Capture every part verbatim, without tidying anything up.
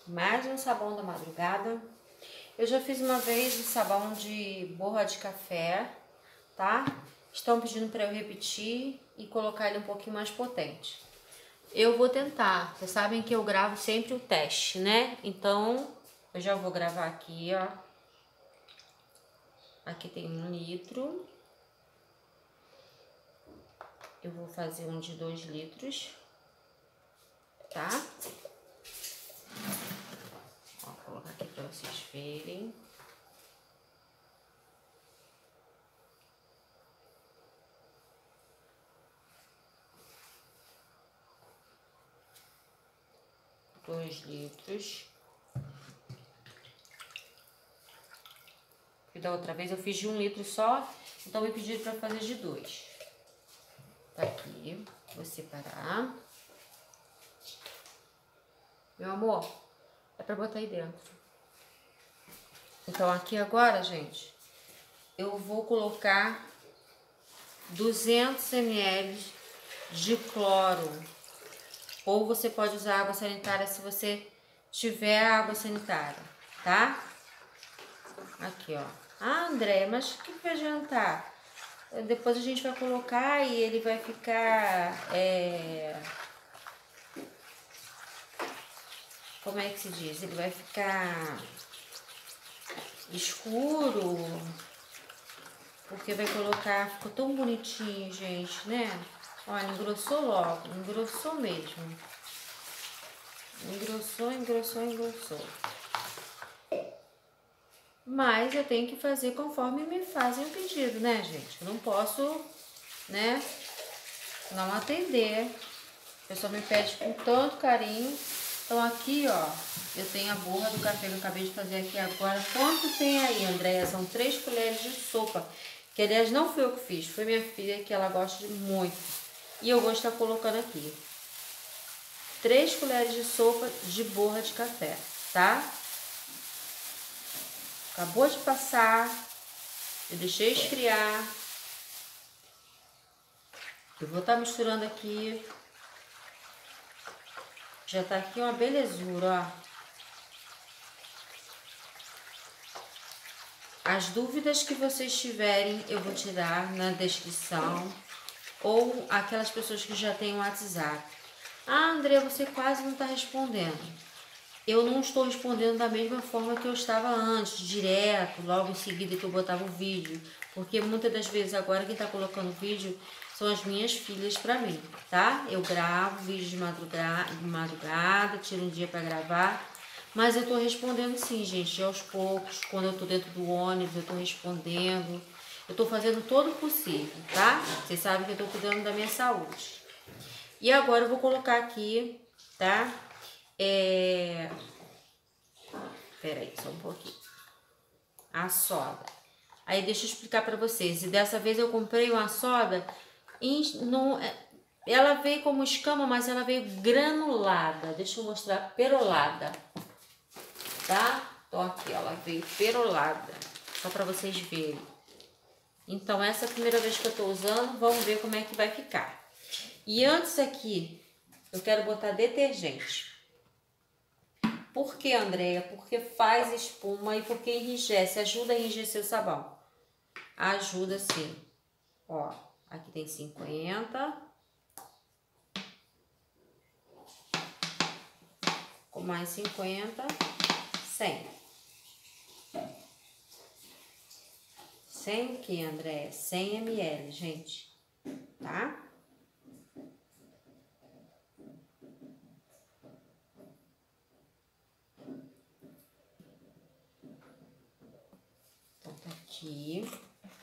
mais um sabão da madrugada. Eu já fiz uma vez o sabão de borra de café, tá? Estão pedindo para eu repetir e colocar ele um pouquinho mais potente. Eu vou tentar, vocês sabem que eu gravo sempre o teste, né? Então, eu já vou gravar aqui, ó. Aqui tem um litro. Eu vou fazer um de dois litros, tá? Ó, vou colocar aqui para vocês verem. Dois litros. E da outra vez eu fiz de um litro só, então me pediram para fazer de dois. Tá aqui, vou separar. Meu amor, é para botar aí dentro. Então aqui agora, gente, eu vou colocar duzentos mililitros de cloro. Ou você pode usar água sanitária se você tiver água sanitária, tá? Aqui, ó. Ah, André, mas o que vai adiantar? Depois a gente vai colocar e ele vai ficar... É... Como é que se diz? Ele vai ficar escuro. Porque vai colocar... Ficou tão bonitinho, gente, né? Olha, engrossou logo. Engrossou mesmo. Engrossou, engrossou, engrossou. Mas eu tenho que fazer conforme me fazem o pedido, né, gente? Eu não posso, né, não atender. A pessoa me pede com tanto carinho. Então aqui, ó, eu tenho a borra do café que eu acabei de fazer aqui agora. Quanto tem aí, Andréia? São três colheres de sopa. Que, aliás, não fui eu que fiz. Foi minha filha, que ela gosta muito. E eu vou estar colocando aqui. Três colheres de sopa de borra de café, tá? Acabou de passar, eu deixei esfriar. Eu vou estar misturando aqui. Já tá aqui uma belezura, ó. As dúvidas que vocês tiverem, eu vou tirar na descrição. Ou aquelas pessoas que já têm o WhatsApp. Ah, André, você quase não tá respondendo. Eu não estou respondendo da mesma forma que eu estava antes, direto, logo em seguida que eu botava o vídeo. Porque muitas das vezes agora quem está colocando o vídeo são as minhas filhas para mim, tá? Eu gravo vídeo de madrugada, de madrugada, tiro um dia para gravar. Mas eu estou respondendo sim, gente, aos poucos. Quando eu estou dentro do ônibus, eu estou respondendo. Eu estou fazendo todo o possível, tá? Vocês sabem que eu estou cuidando da minha saúde. E agora eu vou colocar aqui, tá? É... Pera aí, só um pouquinho. A soda. Aí deixa eu explicar pra vocês. E dessa vez eu comprei uma soda. Em, no, ela veio como escama, mas ela veio granulada. Deixa eu mostrar. Perolada. Tá? Então aqui, ela veio perolada. Só pra vocês verem. Então essa é a primeira vez que eu tô usando. Vamos ver como é que vai ficar. E antes aqui, eu quero botar detergente. Por que, Andréia? Porque faz espuma e porque enrijece, ajuda a enrijecer o sabão. Ajuda sim. Ó, aqui tem cinquenta. Com mais cinquenta, cem. cem o que, Andréia? cem mililitros, gente. Tá? Aqui.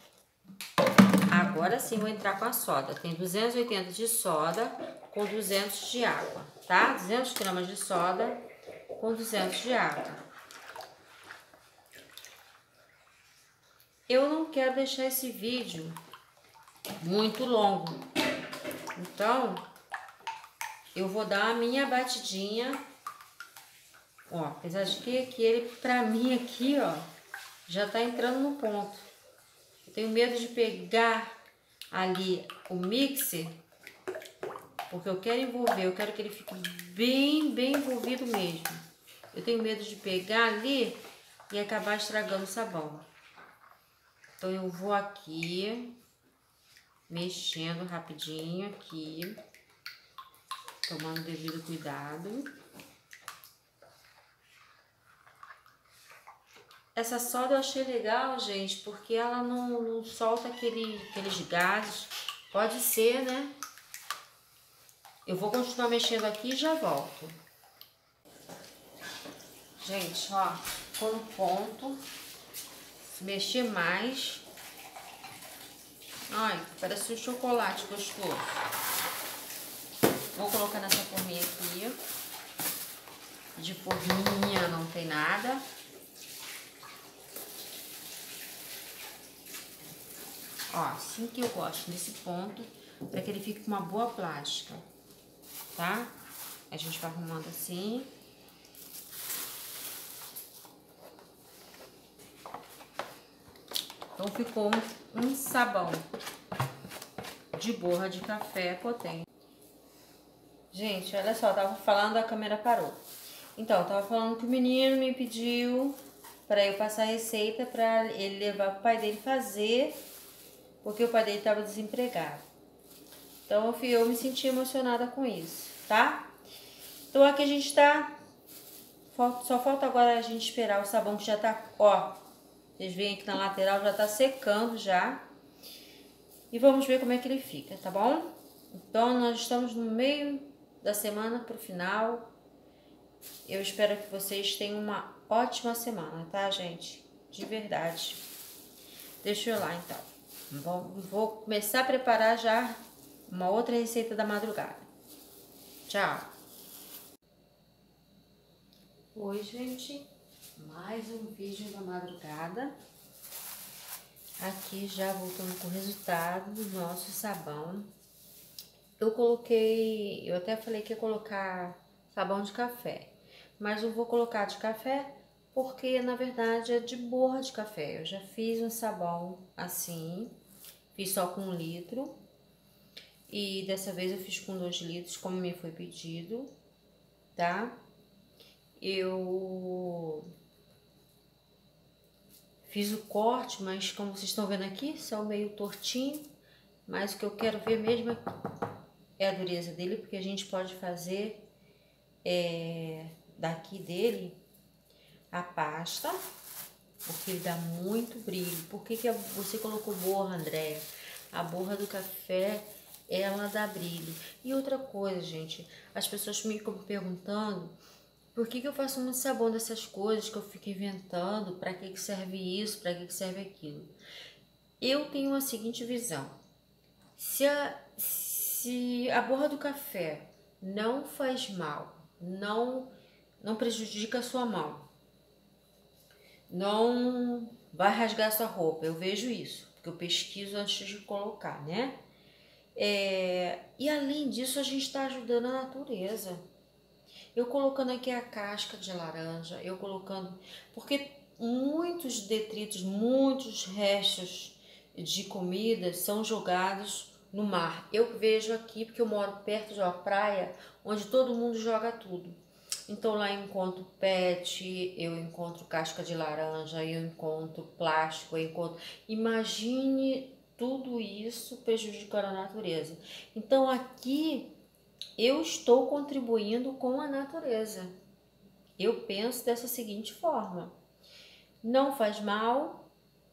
Agora sim vou entrar com a soda. Tem duzentos e oitenta de soda com duzentos de água, tá? duzentos gramas de soda com duzentos de água. Eu não quero deixar esse vídeo muito longo. Então, eu vou dar a minha batidinha. Ó, apesar de que, que ele, pra mim aqui, ó, já tá entrando no ponto. Eu tenho medo de pegar ali o mixer, porque eu quero envolver, eu quero que ele fique bem, bem envolvido mesmo. eu tenho medo de pegar ali e acabar estragando o sabão. Então eu vou aqui, mexendo rapidinho aqui, tomando devido cuidado. Essa solda eu achei legal, gente, porque ela não, não solta aquele, aqueles gases. Pode ser, né? Eu vou continuar mexendo aqui e já volto. Gente, ó, ficou no ponto. Se mexer mais. Ai, parece um chocolate gostoso. Vou colocar nessa forminha aqui. De forminha não tem nada. Ó, assim que eu gosto, nesse ponto, para que ele fique com uma boa plástica, tá? A gente vai arrumando assim. Então ficou um, um sabão de borra de café potente. Gente, olha só, eu tava falando, a câmera parou. Então, eu tava falando que o menino me pediu para eu passar a receita para ele levar pro pai dele fazer, porque o pai dele tava desempregado. Então, eu, eu me senti emocionada com isso, tá? Então, aqui a gente tá... Só falta agora a gente esperar o sabão que já tá, ó... Vocês veem aqui na lateral, já tá secando já. E vamos ver como é que ele fica, tá bom? Então, nós estamos no meio da semana pro final. Eu espero que vocês tenham uma ótima semana, tá, gente? De verdade. Deixa eu ir lá, então. Vou, vou começar a preparar já uma outra receita da madrugada. Tchau! Oi, gente. Mais um vídeo da madrugada. Aqui já voltando com o resultado do nosso sabão. Eu coloquei... Eu até falei que ia colocar sabão de café. Mas eu vou colocar de café porque, na verdade, é de borra de café. Eu já fiz um sabão assim. Fiz só com um litro. E dessa vez eu fiz com dois litros, como me foi pedido, tá? Eu fiz o corte, mas como vocês estão vendo aqui, são meio tortinho. Mas o que eu quero ver mesmo é a dureza dele, porque a gente pode fazer é, daqui dele a pasta, porque ele dá muito brilho. Por que que você colocou borra, Andréia? A borra do café, ela dá brilho. E outra coisa, gente, as pessoas ficam me perguntando por que que eu faço muito sabão dessas coisas que eu fico inventando, para que que serve isso, para que que serve aquilo. Eu tenho a seguinte visão: se a, se a borra do café não faz mal, não, não prejudica a sua mão, não vai rasgar sua roupa, eu vejo isso, porque eu pesquiso antes de colocar, né? É, e além disso, a gente está ajudando a natureza. Eu colocando aqui a casca de laranja, eu colocando... Porque muitos detritos, muitos restos de comida são jogados no mar. Eu vejo aqui, porque eu moro perto de uma praia, onde todo mundo joga tudo. Então lá eu encontro pet, eu encontro casca de laranja, eu encontro plástico, eu encontro... Imagine tudo isso prejudicando a natureza. Então aqui eu estou contribuindo com a natureza. Eu penso dessa seguinte forma: não faz mal,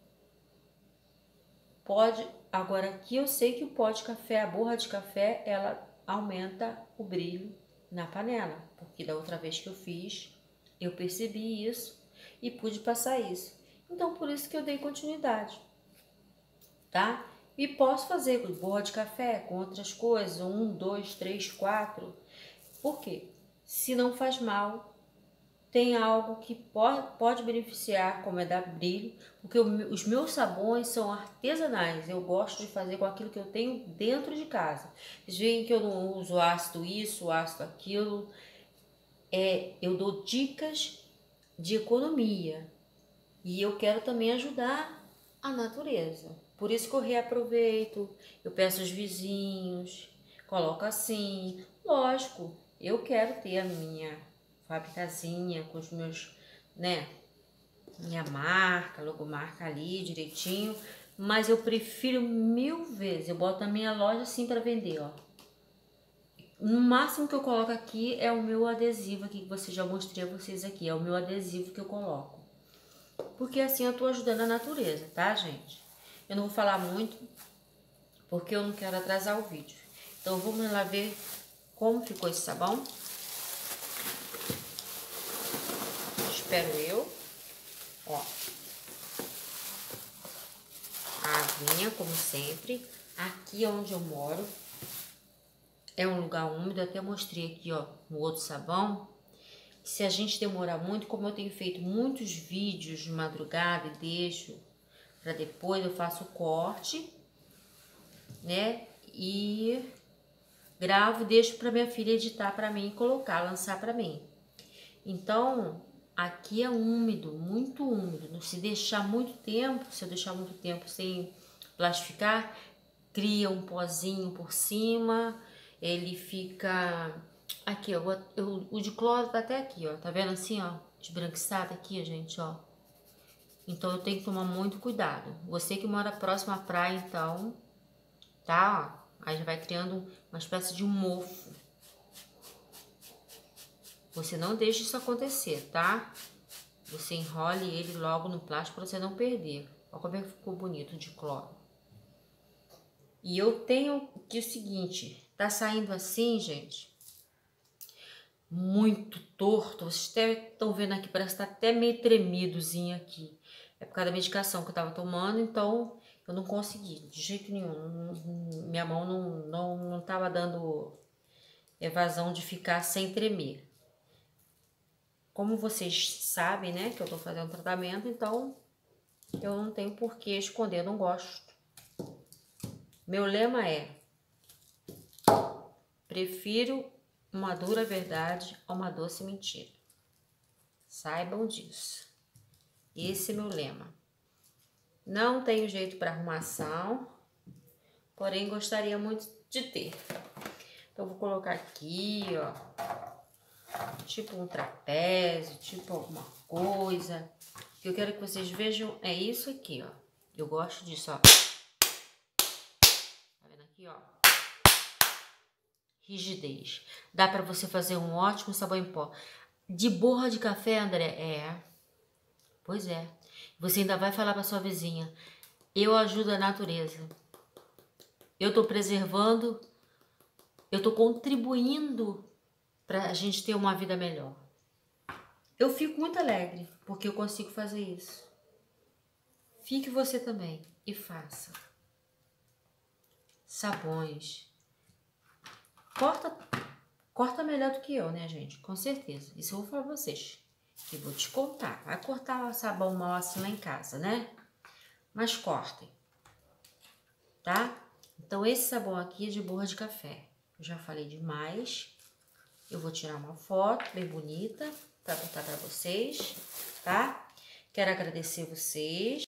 pode... Agora aqui eu sei que o pó de café, a borra de café, ela aumenta o brilho na panela, porque da outra vez que eu fiz, eu percebi isso e pude passar isso. Então, por isso que eu dei continuidade, tá? E posso fazer com borra de café, com outras coisas, um, dois, três, quatro. Por quê? Se não faz mal, tem algo que pode, pode beneficiar, como é dar brilho, porque o, os meus sabões são artesanais. Eu gosto de fazer com aquilo que eu tenho dentro de casa. Vocês veem que eu não uso ácido isso, ácido aquilo. É, eu dou dicas de economia e eu quero também ajudar a natureza. Por isso que eu reaproveito, eu peço aos vizinhos, coloco assim. Lógico, eu quero ter a minha fábricazinha, com os meus, né, minha marca, logomarca ali direitinho, mas eu prefiro mil vezes, eu boto na minha loja assim para vender, ó. No máximo que eu coloco aqui é o meu adesivo aqui, que você já mostrei a vocês aqui, é o meu adesivo que eu coloco. Porque assim eu tô ajudando a natureza, tá, gente? Eu não vou falar muito, porque eu não quero atrasar o vídeo. Então vamos lá ver como ficou esse sabão. Espero eu. Ó. A aguinha, como sempre. Aqui onde eu moro é um lugar úmido, eu até mostrei aqui, ó, no outro sabão. Se a gente demorar muito, como eu tenho feito muitos vídeos de madrugada e deixo para depois, eu faço o corte, né? E gravo, deixo para minha filha editar para mim e colocar, lançar para mim. Então, aqui é úmido, muito úmido. Se deixar muito tempo, se eu deixar muito tempo sem plastificar, cria um pozinho por cima, ele fica... Aqui, ó, eu, o de cloro tá até aqui, ó, tá vendo assim, ó, esbranquiçado aqui, gente, ó. Então, eu tenho que tomar muito cuidado. Você que mora próximo à praia, então, tá, ó, aí já vai criando uma espécie de um mofo. Você não deixa isso acontecer, tá? Você enrole ele logo no plástico para você não perder. Olha como é que ficou bonito de cloro. E eu tenho que o seguinte, tá saindo assim, gente, muito torto. Vocês estão vendo aqui, parece que tá até meio tremidozinho aqui. É por causa da medicação que eu tava tomando, então eu não consegui, de jeito nenhum. Minha mão não, não, não tava dando evasão de ficar sem tremer. Como vocês sabem, né, que eu tô fazendo tratamento, então eu não tenho por que esconder, eu não gosto. Meu lema é: prefiro uma dura verdade a uma doce mentira. Saibam disso. Esse é meu lema. Não tenho jeito para arrumação, porém gostaria muito de ter. Então, vou colocar aqui, ó, tipo um trapézio, tipo alguma coisa. O que eu quero que vocês vejam é isso aqui, ó. Eu gosto disso, ó. Tá vendo aqui, ó? Rigidez. Dá pra você fazer um ótimo sabão em pó. De borra de café, André? É. Pois é. Você ainda vai falar pra sua vizinha: eu ajudo a natureza. Eu tô preservando, eu tô contribuindo pra gente ter uma vida melhor. Eu fico muito alegre porque eu consigo fazer isso. Fique você também e faça. Sabões. Corta, corta melhor do que eu, né, gente? Com certeza. Isso eu vou falar pra vocês. Que vou te contar. Vai cortar sabão mal assim lá em casa, né? Mas cortem. Tá? Então, esse sabão aqui é de borra de café. Eu já falei demais. Eu vou tirar uma foto bem bonita pra botar pra vocês, tá? Quero agradecer vocês.